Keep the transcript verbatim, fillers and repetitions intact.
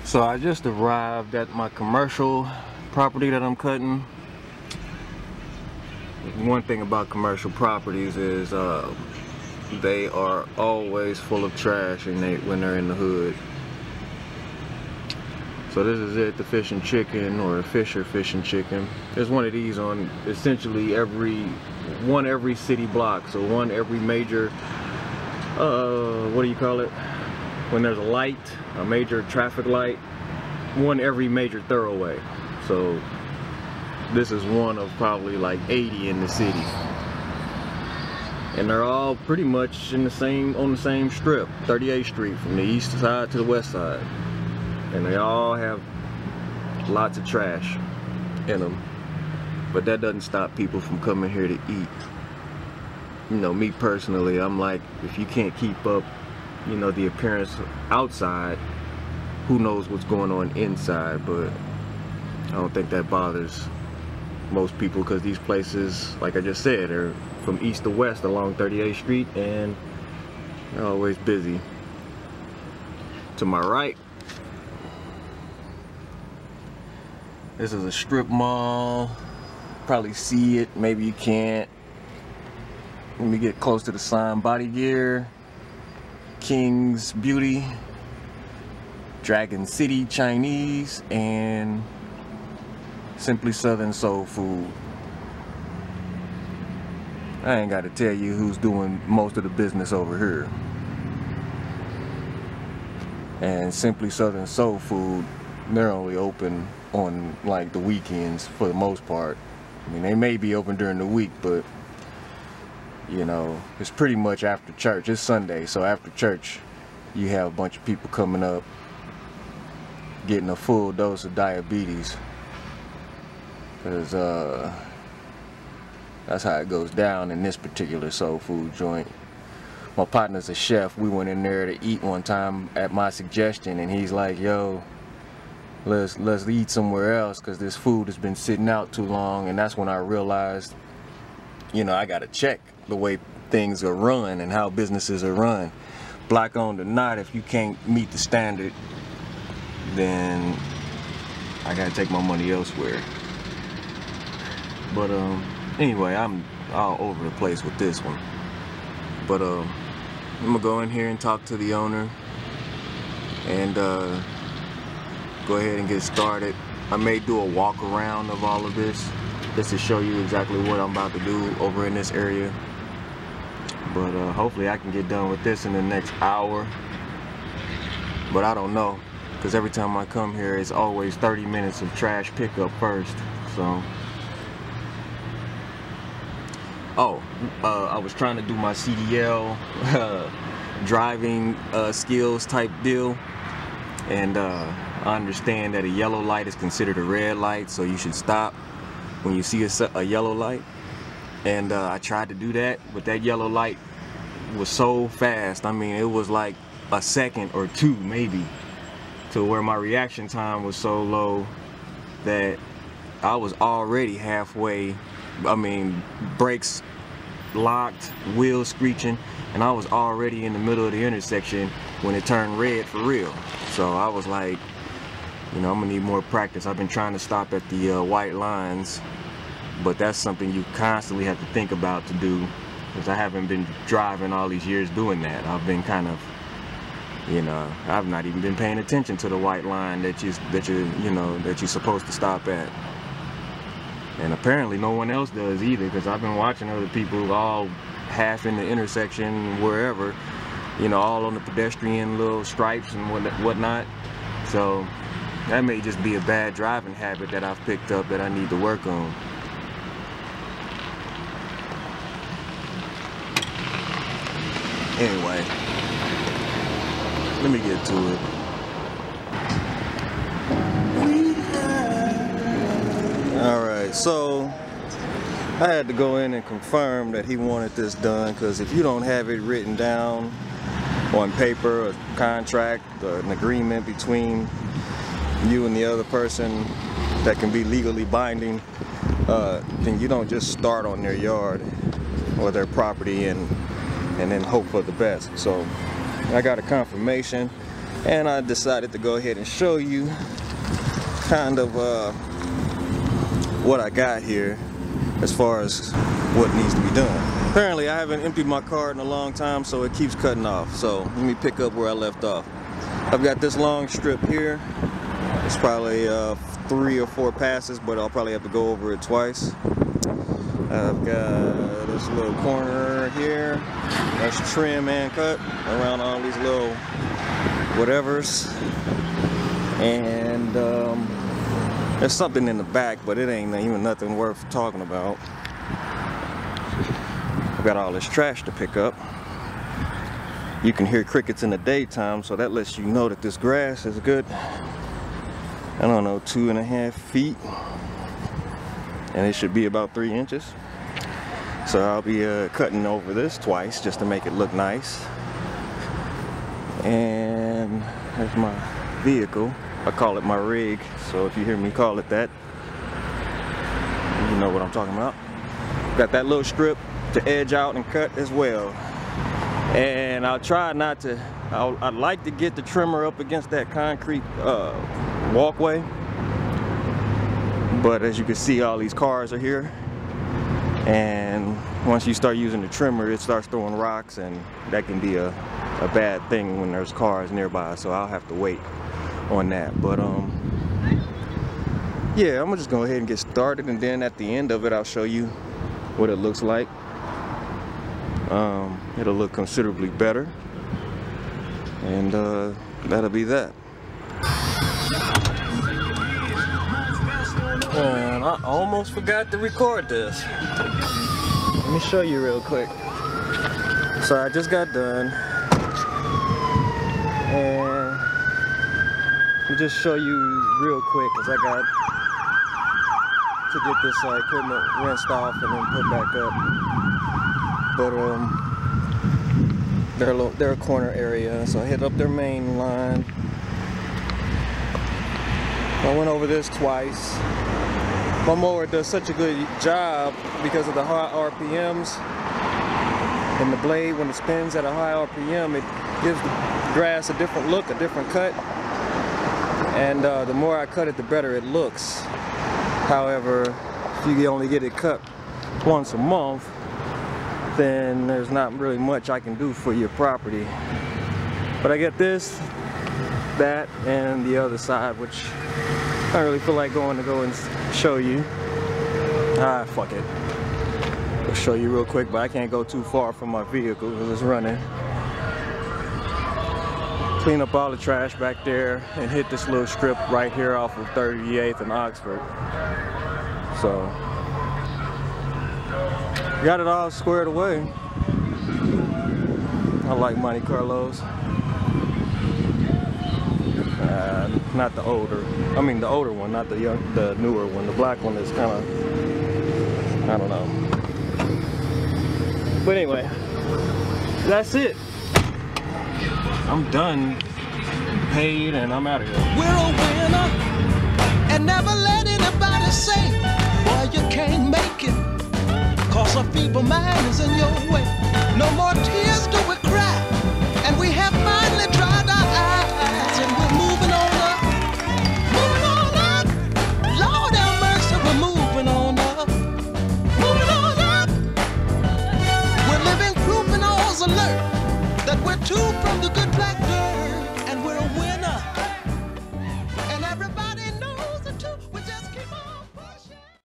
So I just arrived at my commercial property that I'm cutting. One thing about commercial properties is uh, they are always full of trash and they, when they're in the hood. So this is it, the Fish and Chicken, or Fisher Fish and Chicken. There's one of these on essentially every one every city block. So one every major, uh, what do you call it? When there's a light, a major traffic light, one every major thoroughway. So this is one of probably like eighty in the city, and they're all pretty much in the same on the same strip, thirty-eighth Street, from the east side to the west side, and they all have lots of trash in them. But that doesn't stop people from coming here to eat. You know, me personally, I'm like, if you can't keep up, you know, the appearance outside, who knows what's going on inside. But I don't think that bothers most people, because these places, like I just said, are from east to west along thirty-eighth Street, and they're always busy. To my right, this is a strip mall. Probably see it, maybe you can't. Let me get close to the sign. Body Gear, King's Beauty, Dragon City Chinese, and Simply Southern Soul Food. I ain't got to tell you who's doing most of the business over here. And Simply Southern Soul Food, they're only open on like the weekends for the most part. I mean, they may be open during the week, but you know, it's pretty much after church. It's Sunday, so after church you have a bunch of people coming up getting a full dose of diabetes, because uh, that's how it goes down in this particular soul food joint. My partner's a chef. We went in there to eat one time at my suggestion, and he's like, yo, let's let's eat somewhere else because this food has been sitting out too long. And that's when I realized, you know, I gotta check the way things are run and how businesses are run. Black owned or not, if you can't meet the standard, then I gotta take my money elsewhere. But um, anyway, I'm all over the place with this one. But um, I'm gonna go in here and talk to the owner and uh, go ahead and get started. I may do a walk around of all of this just to show you exactly what I'm about to do over in this area. But uh, hopefully I can get done with this in the next hour. But I don't know, because every time I come here it's always thirty minutes of trash pickup first. So oh, uh, I was trying to do my C D L uh, driving uh, skills type deal, and uh, I understand that a yellow light is considered a red light, so you should stop when you see a, a yellow light. And uh, I tried to do that, but that yellow light was so fast. I mean, it was like a second or two maybe, to where my reaction time was so low that I was already halfway. I mean, brakes locked, wheels screeching, and I was already in the middle of the intersection when it turned red for real. So I was like, you know, I'm gonna need more practice. I've been trying to stop at the uh, white lines, but that's something you constantly have to think about to do, because I haven't been driving all these years doing that. I've been kind of, you know, I've not even been paying attention to the white line that you that you you know that you're supposed to stop at. And apparently no one else does either, because I've been watching other people all half in the intersection, wherever, you know, all on the pedestrian little stripes and what whatnot. So that may just be a bad driving habit that I've picked up that I need to work on. Anyway, let me get to it. Alright, so I had to go in and confirm that he wanted this done, because if you don't have it written down on paper, a contract, an agreement between you and the other person that can be legally binding, uh, then you don't just start on their yard or their property and and then hope for the best. So I got a confirmation And I decided to go ahead and show you kind of uh, what I got here as far as what needs to be done. Apparently I haven't emptied my cart in a long time, so it keeps cutting off. So let me pick up where I left off. I've got this long strip here. It's probably uh, three or four passes, but I'll probably have to go over it twice. I've got this little corner here. That's trim and cut around all these little whatevers. And um, there's something in the back, but it ain't even nothing worth talking about. I've got all this trash to pick up. You can hear crickets in the daytime, so that lets you know that this grass is good. I don't know, two and a half feet. And it should be about three inches. So I'll be uh, cutting over this twice just to make it look nice. And there's my vehicle. I call it my rig, so if you hear me call it that, you know what I'm talking about. Got that little strip to edge out and cut as well. And I'll try not to, I'll, I'd like to get the trimmer up against that concrete uh, walkway. But as you can see, all these cars are here. And once you start using the trimmer, it starts throwing rocks, and that can be a, a bad thing when there's cars nearby. So I'll have to wait on that. But um, yeah, I'm gonna just go ahead and get started, and then at the end of it, I'll show you what it looks like. Um, it'll look considerably better, and uh, that'll be that. And I almost forgot to record this. Let me show you real quick. So I just got done, and let me just show you real quick, because I got to get this uh, equipment rinsed off and then put back up. But um, they're a little, they're a corner area, so I hit up their main line. I went over this twice. My mower does such a good job because of the high R P Ms, and the blade, when it spins at a high R P M, it gives the grass a different look, a different cut. And uh, the more I cut it, the better it looks. However, if you only get it cut once a month, then there's not really much I can do for your property. But I get this, that, and the other side, which I don't really feel like going to go and show you. Ah, fuck it. I'll show you real quick, but I can't go too far from my vehicle because it's running. Clean up all the trash back there and hit this little strip right here off of thirty-eighth and Oxford. So, got it all squared away. I like Monte Carlos. Uh, not the older, I mean the older one, not the young, the newer one. The black one is kind of, I don't know. But anyway, that's it. I'm done, paid, and I'm out of here. We're a winner, and never let anybody say, boy, you can't make it, cause a feeble mind is in your way. No more tears do we cry, and we have finally dried our eyes, and we're moving on up, moving on up. Lord have mercy, we're moving on up, moving on up. We're living proof and all's alert that we're two from the good black